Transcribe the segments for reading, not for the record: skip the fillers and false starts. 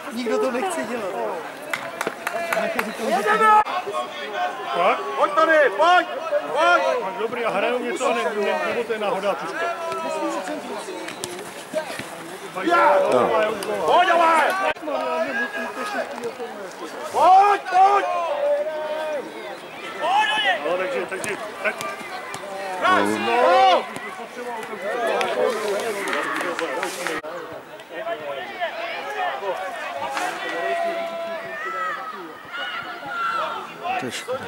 Nikdo to nechce dělat. Tak? Pojď tady, pojď! Pojď! Tak dobrý, a hrajou něco, nebo to je náhoda tuška? Pojď, ale! Pojď, pojď! No, takže, tak... No! To je škoda.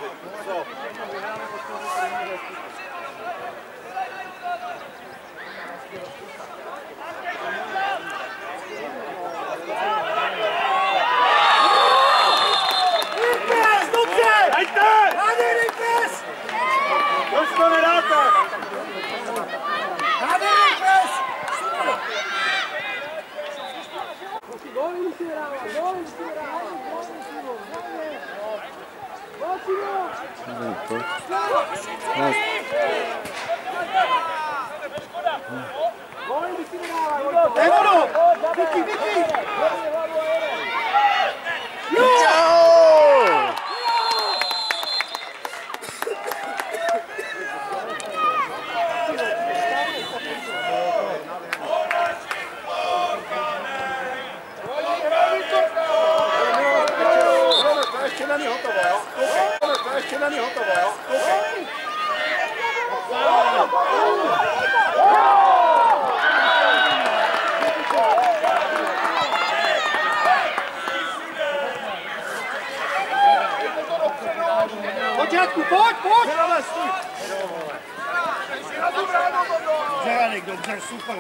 Dobře, super.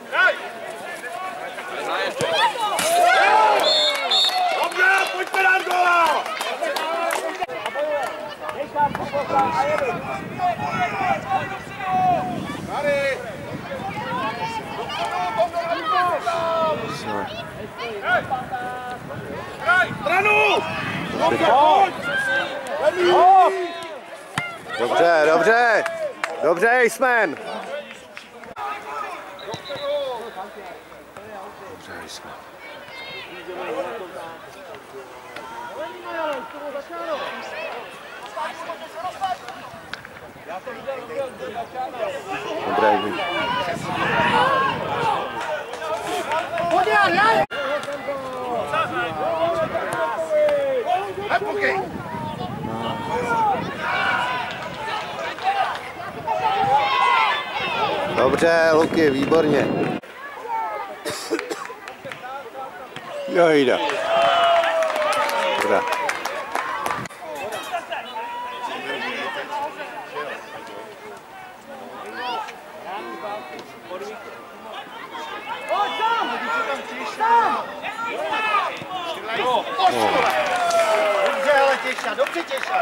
Dobře, pojďte dát góla! Tady! Stranu! Dobře, dobře! Dobře, Jismen! Dobře, Jismen. Dobré, Jismen. Dobře, Luky, výborně. Jo, jde. Dobrá. Dobře, ale těša, dobře těša.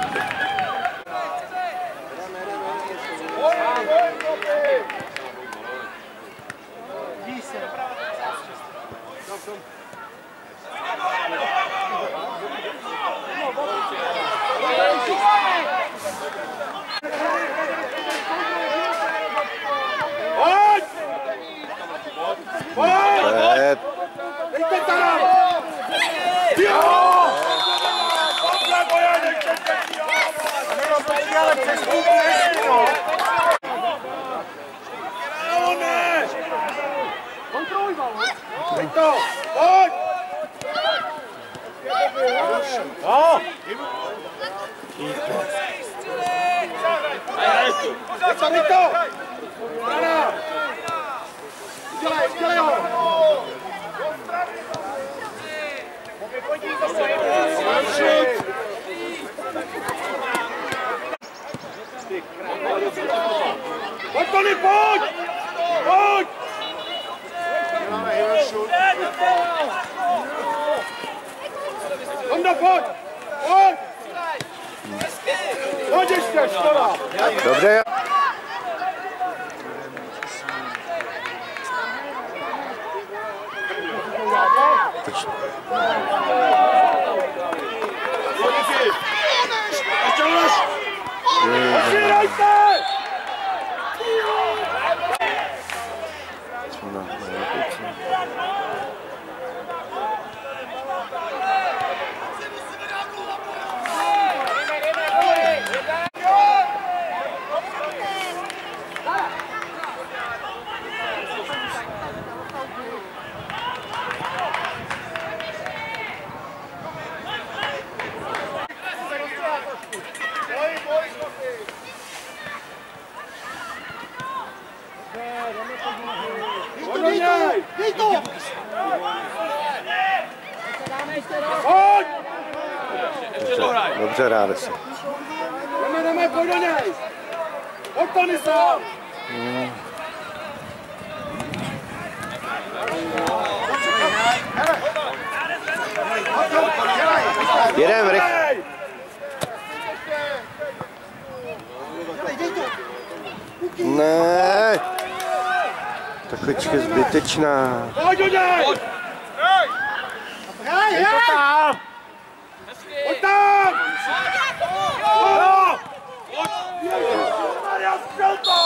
Pojď, Tony, pojď! Pojď! Honda, pojď! Pojď! Pojď ještě, škoda! Dobře. Dobře, ráde si. Jdeme, pojď do něj! Pojď to, Nisa! Jedem, rychle. Ne. Takovečka zbytečná. Pojď do něj! Dej to tam! Pojď tam! Pojď! Pojď! Maria, střel to!